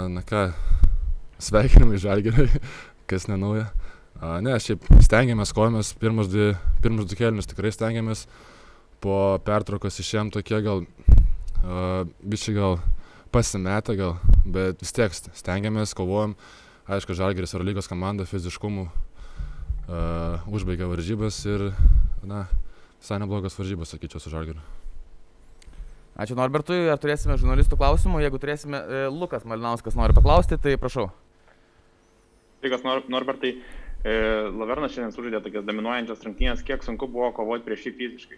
Na ką, sveikinimai Žalgiriui, kas nenauja. Ne, šiaip stengiamės, kovėmės, pirmus du kėlinius tikrai stengiamės. Po pertraukos išėjom tokie gal, biškai gal pasimetę gal, bet vis tiek stengiamės, kovojom. Aišku, Žalgiris yra lygos komanda, fiziškumu užbaigė varžybas ir, na, visai neblogas varžybas, sakyčiau, su Žalgiriu. Ačiū Norbertui. Ar turėsime žurnalistų klausimų? Jeigu turėsime, Lukas Malinauskas nori paklausti, tai prašau. Sveikas Norbertai. Lavernas šiandien sužaidė tokias dominuojančias rungtynės. Kiek sunku buvo kovoti prieš jį fiziškai?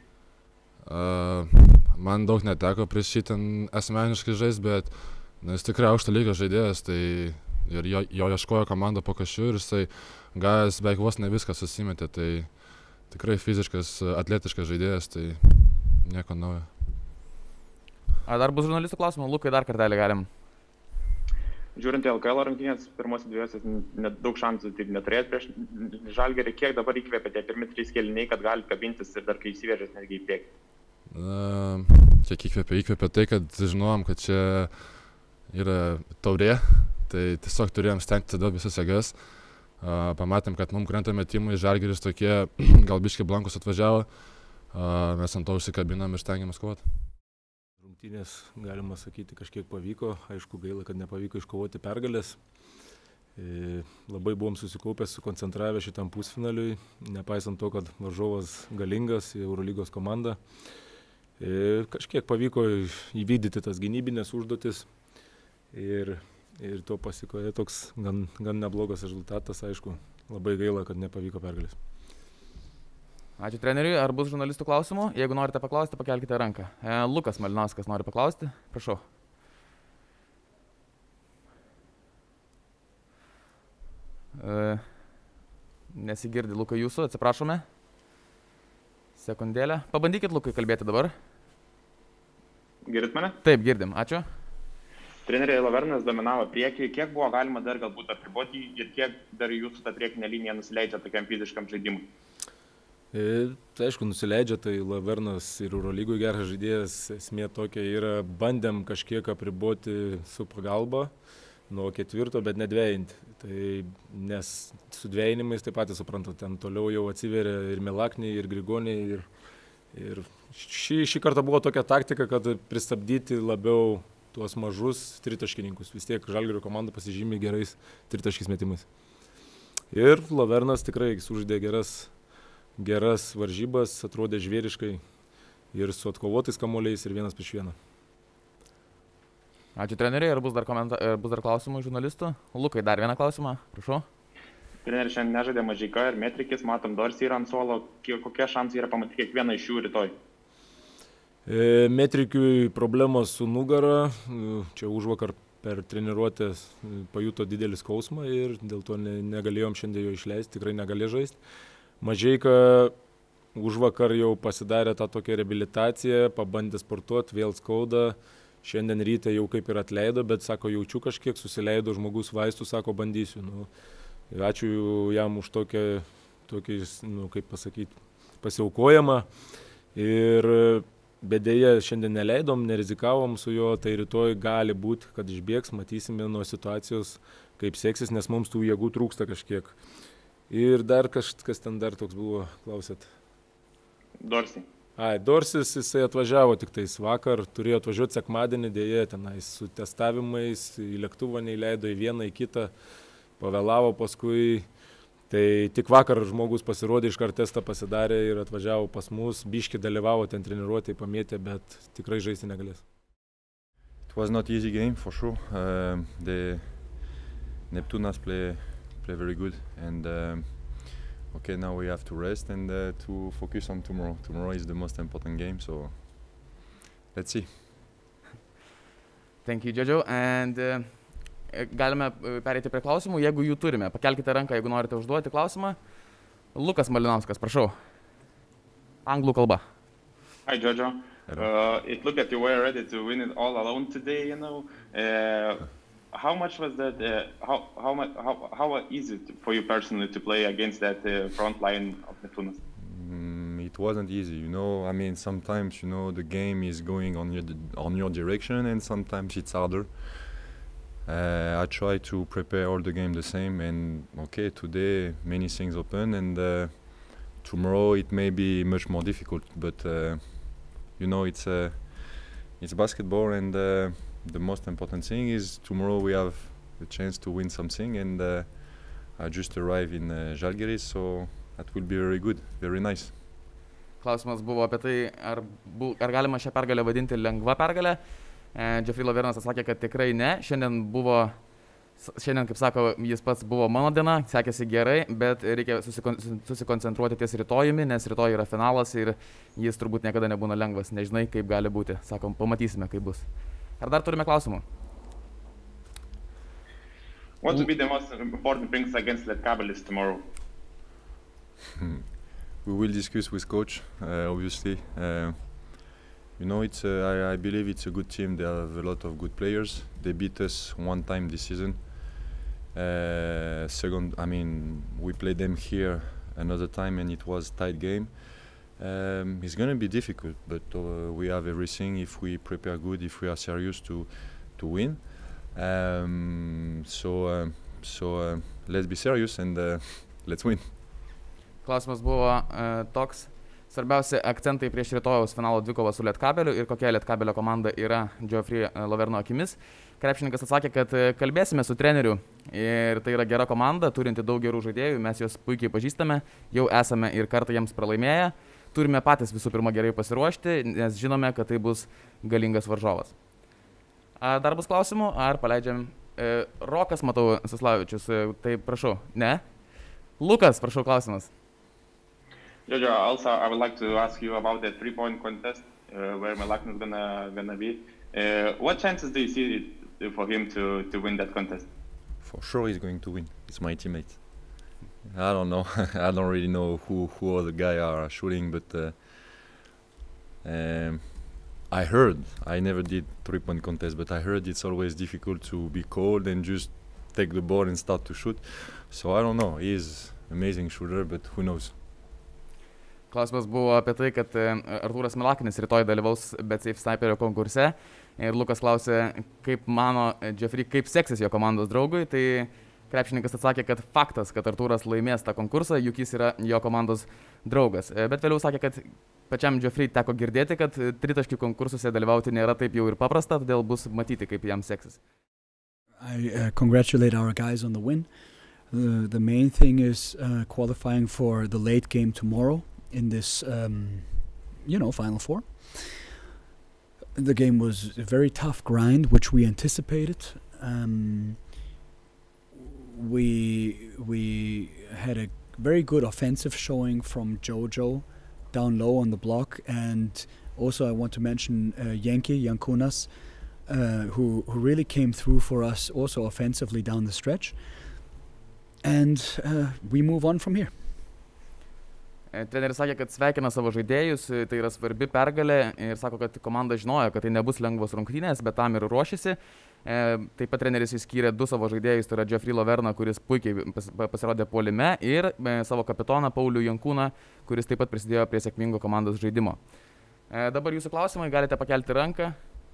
Man daug neteko prieš šį ten asmeniškai žaisti, bet jis tikrai aukšto lygio žaidėjas, tai ir jo ieškojo komanda po kašiu ir jisai gavęs beveik vos ne viską susimetė, tai tikrai fiziškas, atletiškas žaidėjas, tai nieko naujo. Ar dar bus žurnalistų klausimų? Lukai, dar kartelį galim. Žiūrint į LKL rungtynės, pirmose dviejose net daug šansų taip neturėt prieš Žalgirį. Kiek dabar įkvėpė tie pirmi 3 kėliniai, kad gali kabintis ir dar kai įsiveržęs netgi į priekį? Kiek įkvėpė tai, kad žinom, kad čia yra taurė, tai tiesiog turėjom stengti tada visas jėgas. Pamatėm, kad mums krenta metimai, Žalgiris tokie gal biškai blankus atvažiavo, mes ant to užsikabinom ir stengiamės kovoti. Rungtynės, galima sakyti, kažkiek pavyko. Aišku, gaila, kad nepavyko iškovoti pergalės. Labai buvom susikaupę, sukoncentravę šitam pusfinaliui, nepaisant to, kad varžovas galingas, Eurolygos komanda. Kažkiek pavyko įvykdyti tas gynybinės užduotis ir to pasikoja toks gan neblogas rezultatas. Aišku, labai gaila, kad nepavyko pergalės. Ačiū treneriui. Ar bus žurnalistų klausimų? Jeigu norite paklausti, pakelkite ranką. Lukas Malinauskas nori paklausti. Prašau. Nesigirdi, Lukai, jūsų. Atsiprašome. Sekundėlę. Pabandykit, Lukai, kalbėti dabar. Girdit mane? Taip, girdim. Ačiū. Treneriai, Lavernas dominavo priekį. Kiek buvo galima dar galbūt apriboti ir kiek dar jūsų ta priekinė linija nusileidžia tokiam fiziškam žaidimui? Tai aišku, nusileidžia, tai Lavernas ir Eurolygoj geras žaidėjas, esmė tokia yra, bandėm kažkiek apriboti su pagalba nuo 4, bet nedvejinti. Tai, nes su dvejinimais taip pat suprantat, ten toliau jau atsiveria ir Milakniai, ir Grigoniai. Ir šį kartą buvo tokia taktika, kad pristabdyti labiau tuos mažus tritaškininkus. Vis tiek Žalgirio komanda pasižymė gerais tritaškis metimais. Ir Lavernas tikrai sužaidė geras varžybas, atrodė žvėriškai ir su atkovotais kamuoliais ir 1-1. Ačiū treneriai. Ar bus dar klausimų žurnalistų? Lukai, dar vieną klausimą. Prašau. Treneri, šiandien nežaidė Mažeika ir Metrikis, matom, Dorsey yra ant suolo. Kokie šansai yra pamatyti kiekvieną iš jų rytoj? Metrikiui problemos su nugara. Čia užvakar per treniruotės pajuto didelį skausmą ir dėl to negalėjom šiandien jo išleisti, tikrai negalėjo žaisti. Mažeika užvakar jau pasidarė tą tokią reabilitaciją, pabandė sportuoti, vėl skauda. Šiandien ryte jau kaip ir atleido, bet sako, jaučiu kažkiek, susileido žmogus vaistų, sako, bandysiu. Ačiū jam už tokį, kaip pasakyti, pasiaukojamą. Ir bet dėja šiandien neleidom, nerizikavom su juo, tai rytoj gali būti, kad išbėgs, matysime nuo situacijos, kaip seksis, nes mums tų jėgų trūksta kažkiek. Ir dar kas ten dar toks buvo, klausėt? Dorsey. Dorsis, jisai atvažiavo tik tais vakar, turėjo atvažiuoti sekmadienį, dėja tenais su testavimais, į lėktuvą neįleido į vieną, į kitą, pavėlavo paskui. Tai tik vakar žmogus pasirodė, iškart testą pasidarė ir atvažiavo pas mus, biški dalyvavo ten treniruotėj, pamėtė, bet tikrai žaisti negalės. It was not easy game for sure. The Neptunas play very good and okay, now we have to rest and to focus on tomorrow. Tomorrow is the most important game, so let's see. Thank you, Jojo. And galime pereiti prie klausimų, jeigu jų turime. Pakelkite ranką, jeigu norite užduoti klausimą. Lukas Malinauskas, prašau. Anglų kalba. Hi, Jojo. It looked like you were ready to win it all alone today, you know. How much was that? How easy for you personally to play against that front line of Neptunas? It wasn't easy, you know. I mean, sometimes, you know, the game is going on your direction, and sometimes it's harder. I try to prepare all the game the same, and okay, today many things open, and tomorrow it may be much more difficult. But it's basketball, and the most important thing is tomorrow we have the chance to win something, and I just arrived in Žalgiris, so that will be very good, very nice. Klausimas buvo apie tai, ar galima šią pergalę vadinti lengva pergalė. Jeffrey Lavernas atsakė, kad tikrai ne. Šiandien, kaip sako, jis pats buvo mano diena, sekėsi gerai, bet reikia susikoncentruoti ties rytojumi, nes rytoj yra finalas ir jis turbūt niekada nebūna lengvas. Nežinai, kaip gali būti. Sakom, pamatysime, kaip bus. Ar dar turime klausimų? What will be the most important things against Lietkabelis tomorrow? We will discuss with coach, obviously. I believe it's a good team. They have a lot of good players. They beat us one time this season. We played them here another time, and it was a tight game. It's going to be difficult, but we have everything if we prepare good, if we are serious to win. So let's be serious and let's win. Klausimas buvo toks. Svarbiausi akcentai prieš rytojaus finalo dvikovą su Lietkabeliu ir kokia Lietkabelio komanda yra Jeffrey Laverno akimis. Krepšininkas atsakė, kad kalbėsime su treneriu ir tai yra gera komanda, turinti daug gerų žaidėjų, mes juos puikiai pažįstame, jau esame ir kartą jiems pralaimėję. Turime patys visų pirma gerai pasiruošti, nes žinome, kad tai bus galingas varžovas. Dar bus klausimų, ar paleidžiam? Rokas, matau, Saslavičius, tai prašau. Ne? Lukas, prašau, klausimas. Jojo, also I would like to ask you about the 3-point contest where Malakna is gonna be. What chances do you see for him to win that contest? For sure he's going to win. It's my teammate. I don't know. I don't really know who other guy are shooting, but I heard. I never did 3-point contest, but I heard it's always difficult to be cold and just take the ball and start to shoot. So I don't know. He's an amazing shooter, but who knows? Klausimas buvo apie tai, kad Artūras Milaknis rytoj dalyvaus BetSafe Sniperio konkurse ir Lukas klausė, kaip mano Jeffrey, kaip seksis jo komandos draugui, tai krepšininkas atsakė, kad faktas, kad Artūras laimės tą konkursą, juk jis yra jo komandos draugas. Bet vėliau sakė, kad pačiam Jeffrey teko girdėti, kad tritaškių konkursuose dalyvauti nėra taip jau ir paprasta, todėl bus matyti, kaip jam seksis. I congratulate our guys on the win. The main thing is qualifying for the late game tomorrow in this, Final Four. The game was a very tough grind, which we anticipated. We had a very good offensive showing from Jojo down low on the block, and also I want to mention Yankunas, who really came through for us also offensively down the stretch. And we move on from here. Treneris sakė, kad sveikina savo žaidėjus, tai yra svarbi pergalė ir sako, kad komanda žinojo, kad tai nebus lengvos rungtynės, bet tam ir ruošiasi. Taip pat treneris įskyrė 2 savo žaidėjus, tai yra Jeffrey Laverną, kuris puikiai pasirodė puolime, ir savo kapitoną Paulių Jankūną, kuris taip pat prisidėjo prie sėkmingo komandos žaidimo. Dabar jūsų klausimai, galite pakelti ranką.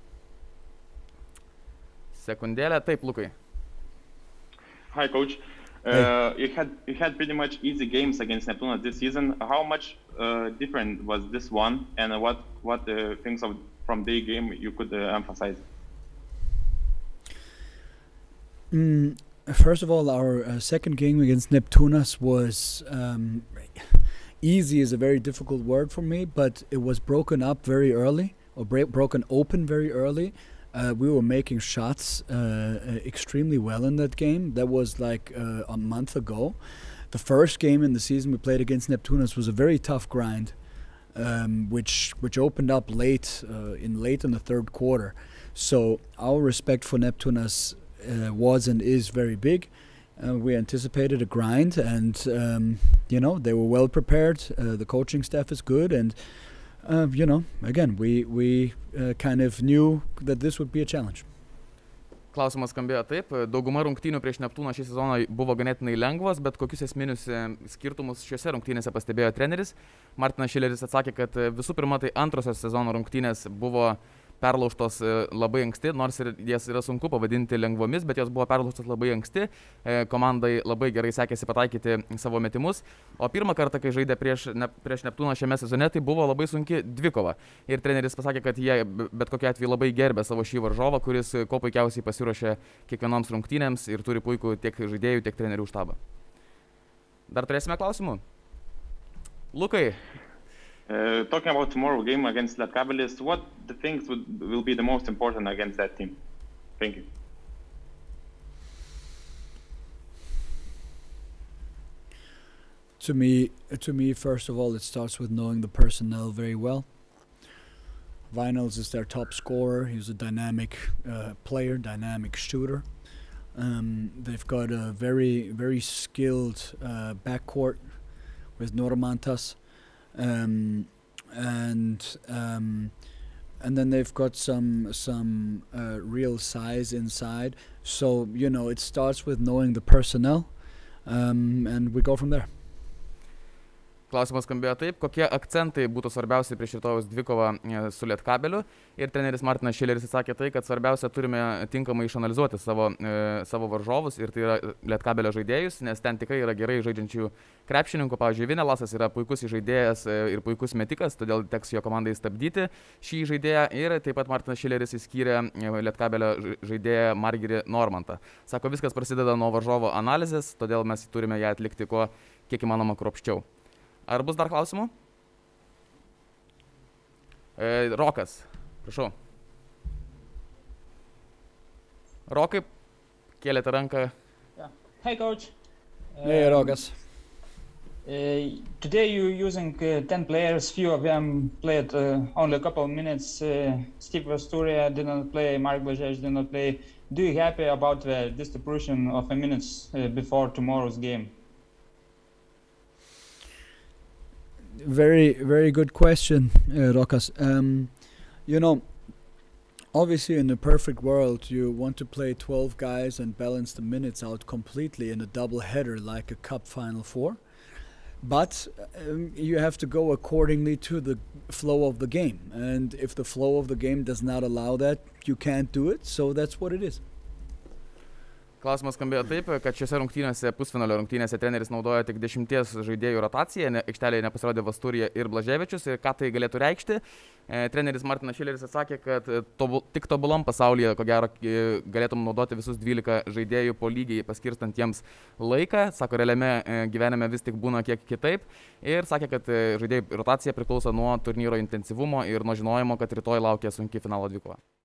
Sekundėlę, taip, Lukai. Hi, coach. You had pretty much easy games against Neptuna this season. How much different was this one, and what things from the game you could emphasize? First of all, our second game against Neptunas was easy is a very difficult word for me, but it was broken up very early, or broken open very early. We were making shots extremely well in that game. That was like a month ago. The first game in the season we played against Neptunas was a very tough grind, which opened up late in the third quarter. So our respect for Neptunas was and is very big. We anticipated a grind, and they were well prepared. The coaching staff is good, and again, we kind of knew that this would be a challenge. Klausimas skambėjo taip. Dauguma rungtynių prieš Neptūną šį sezoną buvo ganėtinai lengvos, bet kokius esminius skirtumus šiuose rungtynėse pastebėjo treneris. Martinas Šileris atsakė, kad visų pirma, tai antrosios sezono rungtynės buvo perlaužtos labai anksti, nors ir jas yra sunku pavadinti lengvomis, bet jos buvo perlaužtos labai anksti, komandai labai gerai sekėsi pataikyti savo metimus, o pirmą kartą, kai žaidė prieš Neptūną šiame sezone, tai buvo labai sunki dvikova. Ir treneris pasakė, kad jie bet kokiu atveju labai gerbė savo šį varžovą, kuris kuo puikiausiai pasiruošė kiekvienoms rungtynėms ir turi puikų tiek žaidėjų, tiek trenerių štabą. Dar turėsime klausimų? Lukai. Talking about tomorrow game against Lietkabelis, what the things will be the most important against that team? Thank you. To me, first of all, it starts with knowing the personnel very well. Vinals is their top scorer. He's a dynamic player, dynamic shooter. They've got a very, very skilled backcourt with Normantas. And then they've got some real size inside. So, it starts with knowing the personnel, and we go from there. Klausimas skambėjo taip, kokie akcentai būtų svarbiausi prieš rytojaus dvikovą su Lietkabeliu. Ir treneris Martinas Šileris atsakė tai, kad svarbiausia turime tinkamai išanalizuoti savo varžovus ir tai yra Lietkabelio žaidėjus, nes ten tikrai yra gerai žaidžiančių krepšininkų. Pavyzdžiui, Vinelasas yra puikus žaidėjas ir puikus metikas, todėl teks jo komandai stabdyti šį žaidėją. Ir taip pat Martinas Šileris įskyrė Lietkabelio žaidėją Margirį Normantą. Sako, viskas prasideda nuo varžovo analizės, todėl mes turime ją atlikti kiek įmanoma kruopščiau. Ar bus dar klausimų? Rokas, prašau. Rokai, kėlėte ranką. Yeah. Hey, coach. Hey, Rokas. Today you're using 10 players. Few of them played only a couple of minutes. Steve Vasturia did not play. Mark Blaževič did not play. Do you happy about the distribution of the minutes before tomorrow's game? Very, very good question, Rokas. Obviously in a perfect world, you want to play 12 guys and balance the minutes out completely in a double header like a cup Final Four. But you have to go accordingly to the flow of the game. And if the flow of the game does not allow that, you can't do it. So that's what it is. Klausimas skambėjo taip, kad šiose rungtynėse, pusfinalio rungtynėse treneris naudoja tik 10 žaidėjų rotaciją, aikštelėje nepasirodė Vasturija ir Blaževičius. Ir ką tai galėtų reikšti? Treneris Martinas Šileris atsakė, kad tik tobulam pasaulyje, ko gero, galėtum naudoti visus 12 žaidėjų po lygiai, paskirstant jiems laiką. Sako, realiame gyvenime vis tik būna kiek kitaip. Ir sakė, kad žaidėjų rotacija priklauso nuo turnyro intensyvumo ir nuo žinojimo, kad rytoj laukia sunki finalo dvikova.